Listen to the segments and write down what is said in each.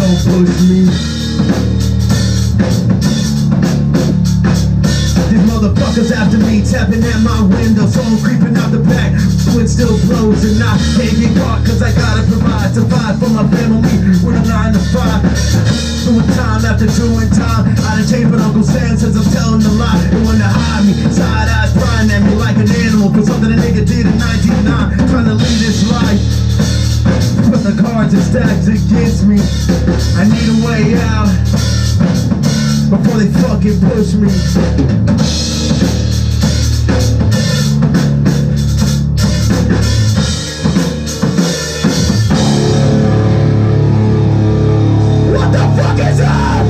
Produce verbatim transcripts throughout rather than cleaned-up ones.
don't push me. These motherfuckers after me, tapping at my window, someone creeping out the back, wind still blows and I can't get caught cause I gotta provide, survive for my family with a nine to five. Doing time after doing time, out of change but Uncle Sam says I'm telling a lie. They want to hide me, side eyes prying at me like an animal for something a nigga did in nineteen oh nine, trying to lead this life. But the cards are stacked against me, I need a way out before they fucking push me. What the fuck is that?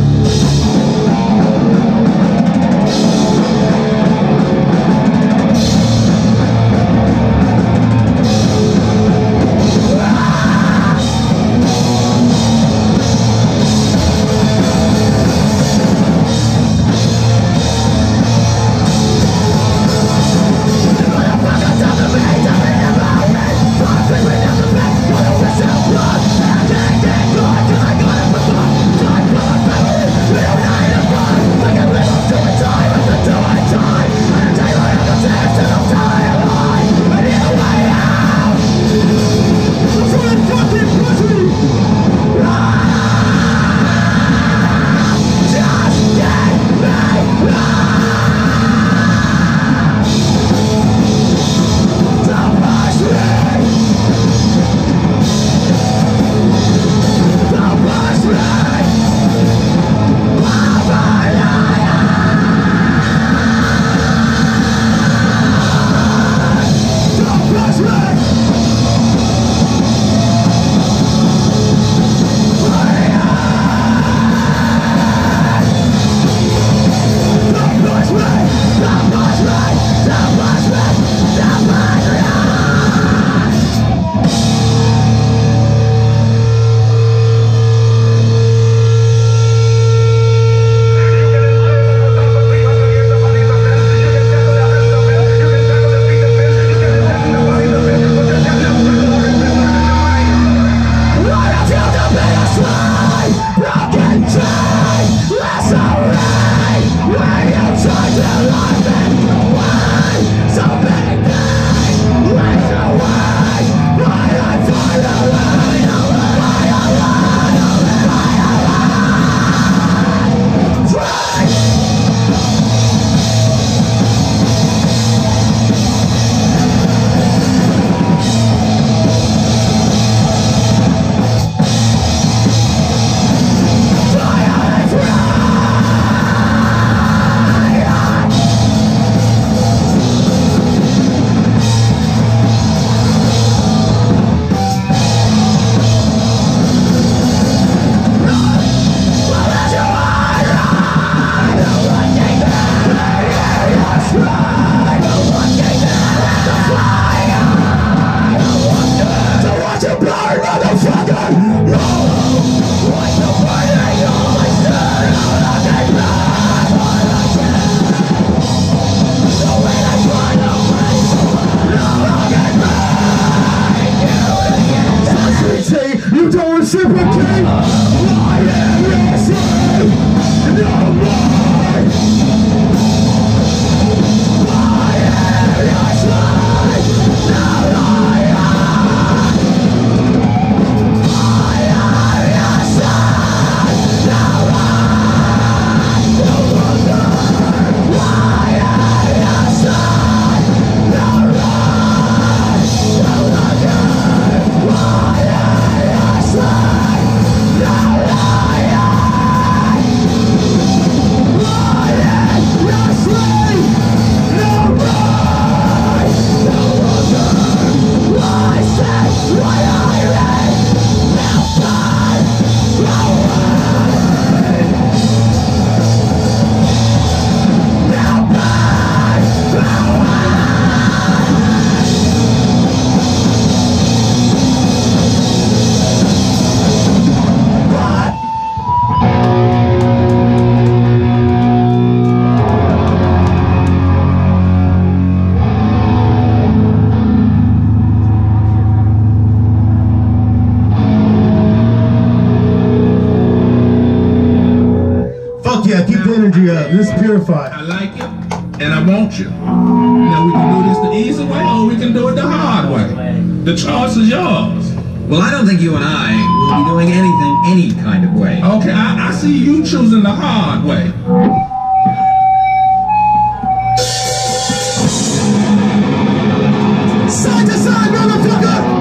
Fuck yeah, keep the energy up. This is Purified. I like it, and I want you. Now we can do this the easy way, or we can do it the hard way. The choice is yours. Well, I don't think you and I will be doing anything any kind of way. Okay, I, I see you choosing the hard way. Side to side, motherfucker!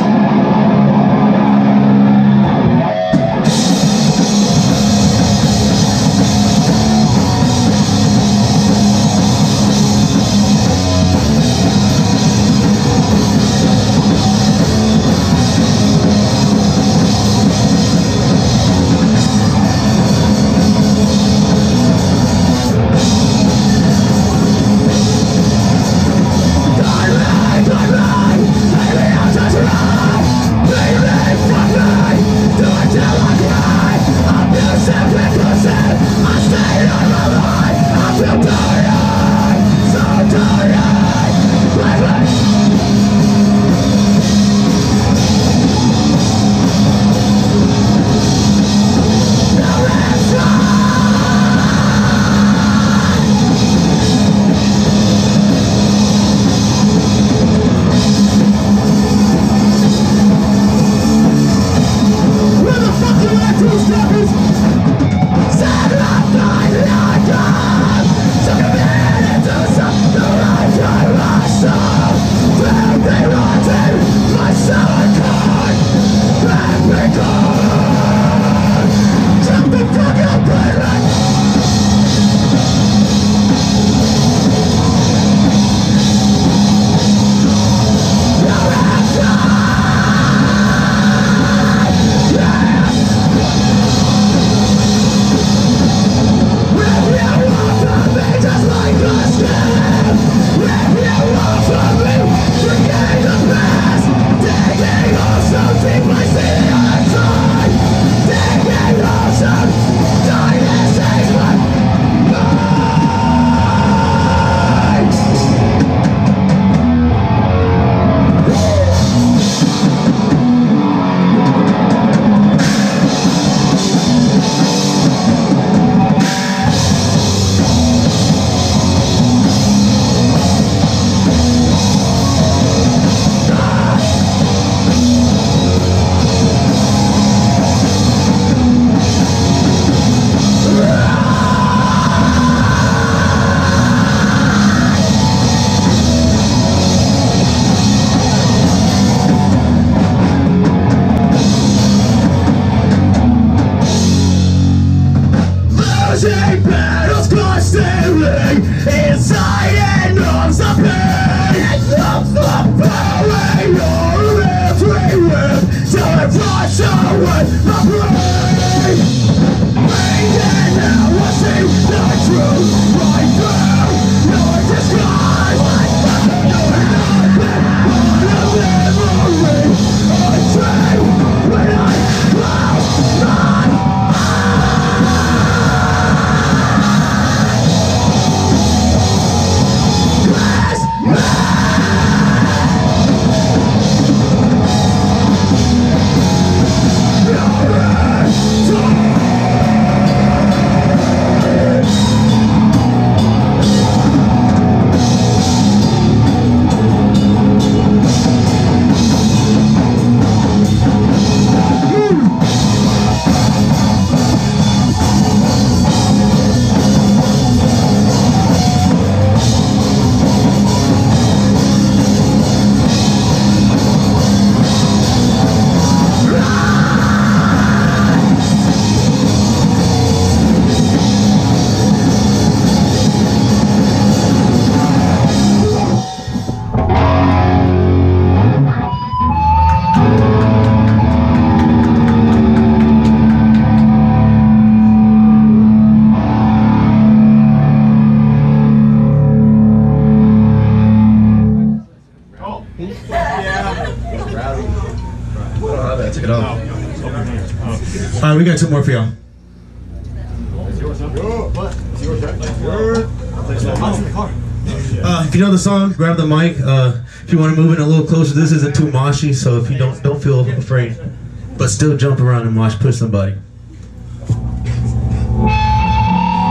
Take it off. Alright, we got two more for y'all. Uh, if you know the song, grab the mic. Uh, if you want to move in a little closer, this isn't too moshy, so if you don't don't feel afraid, but still jump around and mosh push somebody.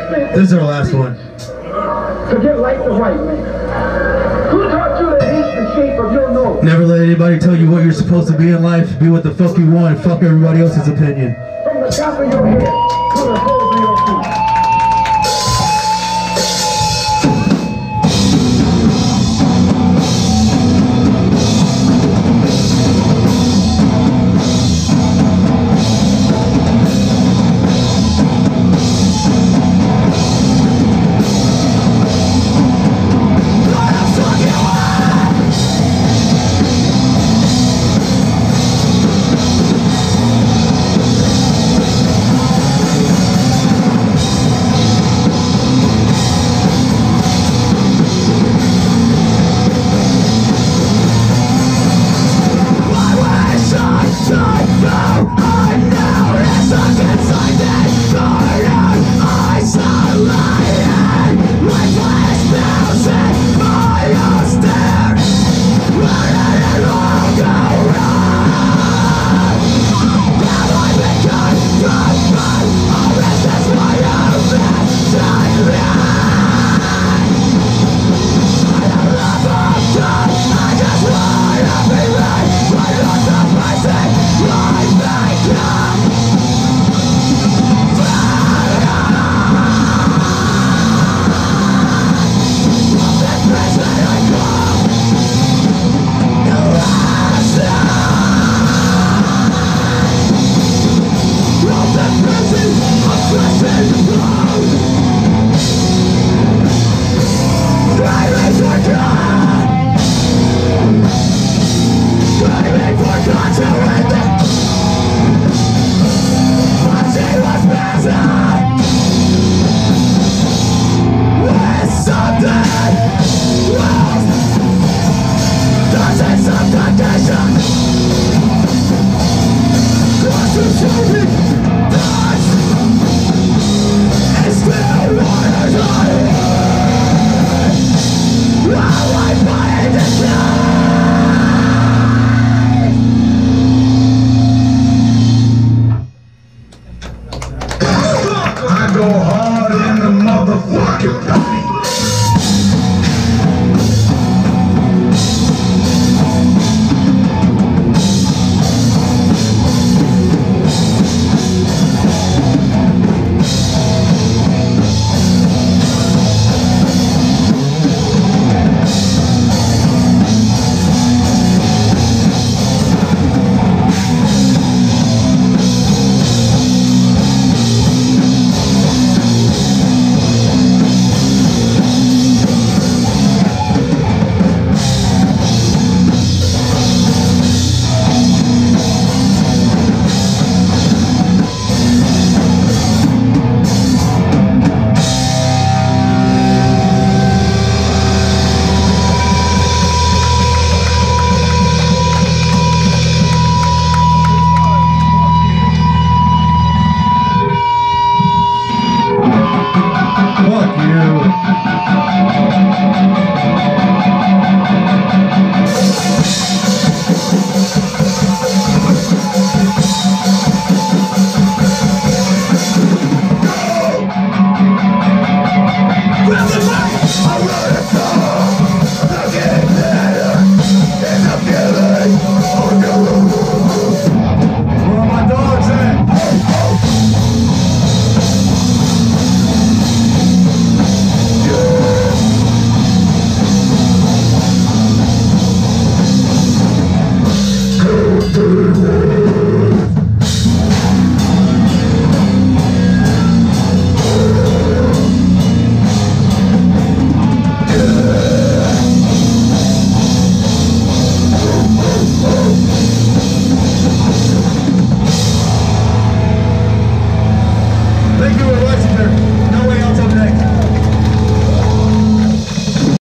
spent This is our last one. to get like the white man? Who taught you to hate the shape of your nose? Never let anybody tell you what you're supposed to be in life. Be what the fuck you want and fuck everybody else's opinion. From the top of your head to the soles